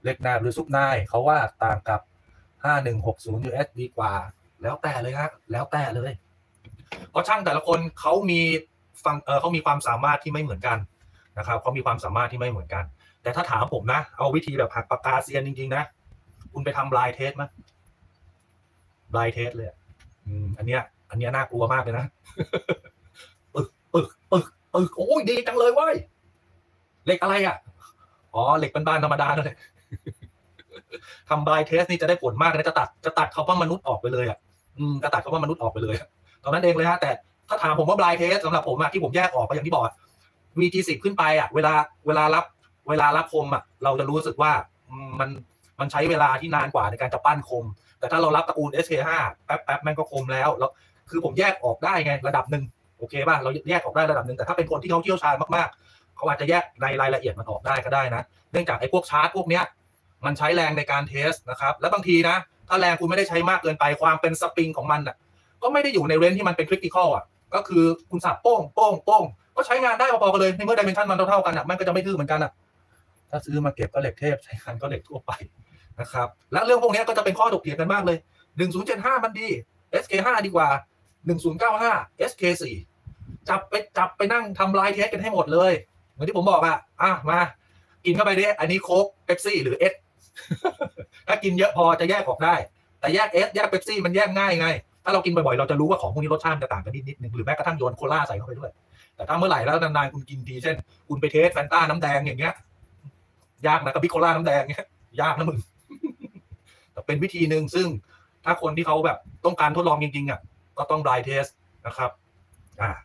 เล็กนาหรือซุปไนเขาว่าต่างกับ5160 US ดีกว่าแล้วแต่เลยฮะแล้วแต่เลยเพราะช่างแต่ละคนเขามีเขามีความสามารถที่ไม่เหมือนกันนะครับเขามีความสามารถที่ไม่เหมือนกันแต่ถ้าถามผมนะเอาวิธีแบบหักปากกาเซียนจริงๆนะคุณไปทำบลายเทสมั้ยบลายเทสเลยอันเนี้ยน่ากลัวมากเลยนะปึกโอ้ยดีจังเลยเว้ยเหล็กอะไรอ่ะอ๋อเหล็กบ้านๆธรรมดาเลยทำบลายเทสนี่จะได้ผลมากนะจะตัดคำว่ามนุษย์ออกไปเลยอ่ะจะตัดคำว่ามนุษย์ออกไปเลยตอนนั้นเองเลยฮะแต่ถ้าถามผมว่าบลายเทสสำหรับผมที่ผมแยกออกก็อย่างที่บอก VG10 ขึ้นไปเวลารับคมเราจะรู้สึกว่ามันใช้เวลาที่นานกว่าในการจะปั้นคมแต่ถ้าเรารับตระกูล SK5 แป๊บแม่งก็คมแล้วคือผมแยกออกได้ไงระดับหนึ่งโอเคป่ะเราแยกออกได้ระดับหนึ่งแต่ถ้าเป็นคนที่เขาเชี่ยวชาญมากๆเขาอาจจะแยกในรายละเอียดมันออกได้ก็ได้นะเนื่องจากไอ้พวกชาร์ตพวกเนี้ยมันใช้แรงในการเทสนะครับแล้วบางทีนะถ้าแรงคุณไม่ได้ใช้มากเกินไปความเป็นสปริงของมันก็ไม่ได้อยู่ในเรนจ์ที่มันเป็นคริติคอลก็คือคุณสับโป้งก็ใช้งานได้พอๆกันเลยในเมื่อดิเมนชันมันเท่ากันมันก็จะไม่ดื้อเหมือนกันถ้าซื้อมาเก็บก็เหล็กเทพใช้งานก็เหล็กทั่วไปนะครับและเรื่องพวกนี้ก็จะเป็นข้อถกเถียงกันมากเลย1075มันดี SK5 ดีกว่า1095 SK4 จับไปนั่งทำลายเทสกันให้หมดเลยเหมือนที่ผมบอกมากินเข้าไปดิอันนี้โค้กเป๊ปซี่หรือเอสถ้ากินเยอะพอจะแยกออกได้แต่แยกเอสแยกเป๊ปซี่มันแยกง่ายไงถ้าเรากินบ่อยๆเราจะรู้ว่าของพวกนี้รสชาติจะต่างกันนิดนึงหรือแม้กระทั่งโยนโคลาใส่เข้าไปด้วยแต่ถ้าเมื่อไหร่แล้วนานๆคุณกินทีเช่นคุณไปเทสแฟนต้าน้ำแดงอย่างเงี้ยยากนะกับบิโคลาน้ำแดงเงี้ยยากนะมึงแต่เป็นวิธีหนึ่งซึ่งถ้าคนที่เขาแบบต้องการทดลองจริงๆก็ต้องบลายเทสนะครับ